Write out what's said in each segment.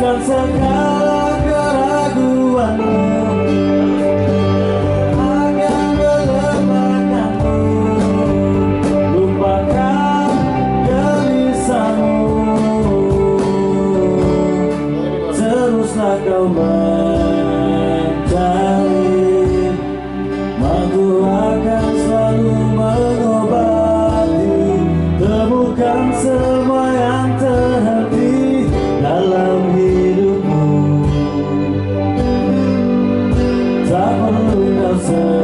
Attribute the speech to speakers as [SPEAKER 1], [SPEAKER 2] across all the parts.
[SPEAKER 1] hapuskan segala keraguanmu, akan melemahkanmu, lupakan gelisahmu, teruslah kau mencari, aku akan selalu mengobati, temukan semua yang terhenti dalam hidupmu. Tak perlu kau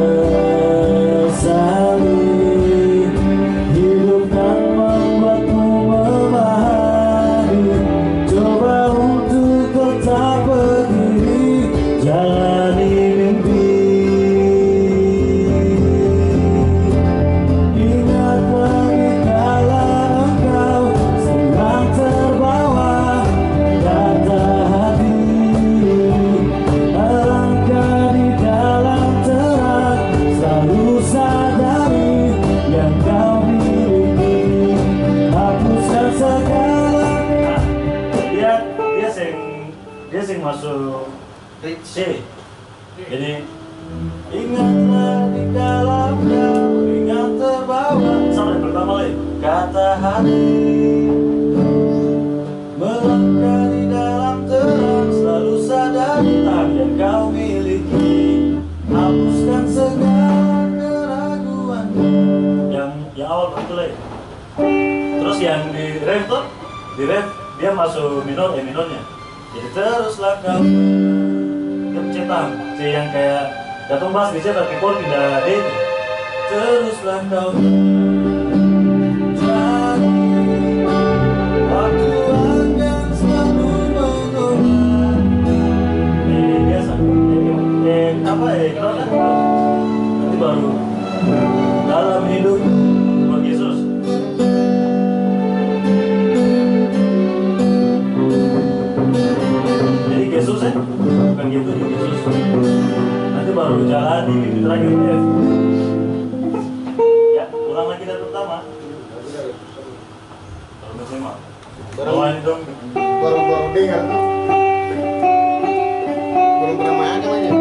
[SPEAKER 1] sesali, hidup kan membuatmu memahami, coba untuk tetap berdiri, jalani mimpi. Ingat lagi kala engkau sedang terbawa kata hati, melangkah di dalam terang, selalu sadari yang kau miliki, hapuskan segala. Dia sing masuk C. Jadi ingatlah di dalam kau ingat terbawa sampai pertama lagi kata hati, melangkah di dalam terang, selalu sadari yang kau miliki, hapuskan segala keraguanmu. Yang awal betul ya. Terus yang di ref tuh, di ref dia masuk minor, minornya. Jadi teruslah kau cetak, C yang kayak datang bass bisa tapi chord pindah D itu. Teruslah kau mencari, waktu akan selalu mengobati. Ini biasa, apa ya, nanti baru dalam hidup buat Yesus. Jadi Yesus ya, bukan gitu di Yesus. Nanti baru jalan di mimpi terakhir ya. Ya, ulang lagi dari pertama. Baru bersemak. Bawain dong.
[SPEAKER 2] Baru dengar tuh. Belum pernah main namanya.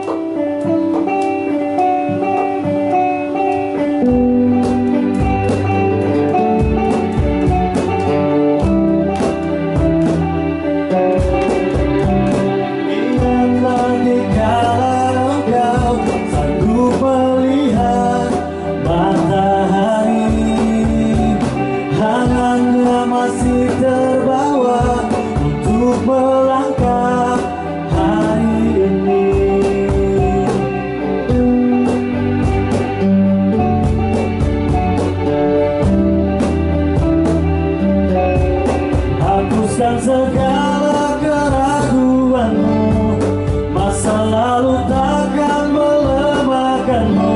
[SPEAKER 2] Masih terbawa untuk melangkah hari ini. Hapuskan segala keraguanmu, masa lalu takkan melemahkanmu,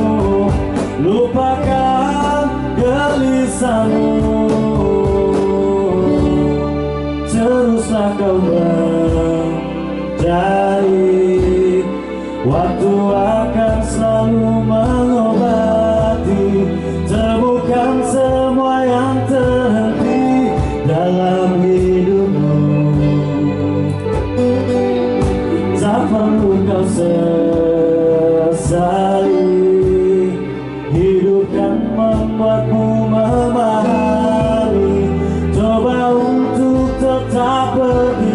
[SPEAKER 2] lupakan gelisahmu, teruslah kau mencari, waktu akan selalu mengobati, temukan semua yang terhenti dalam hidupmu. Tak perlu kau sesali, hidup kan membuatmu memahami, coba untuk tetap berdiri,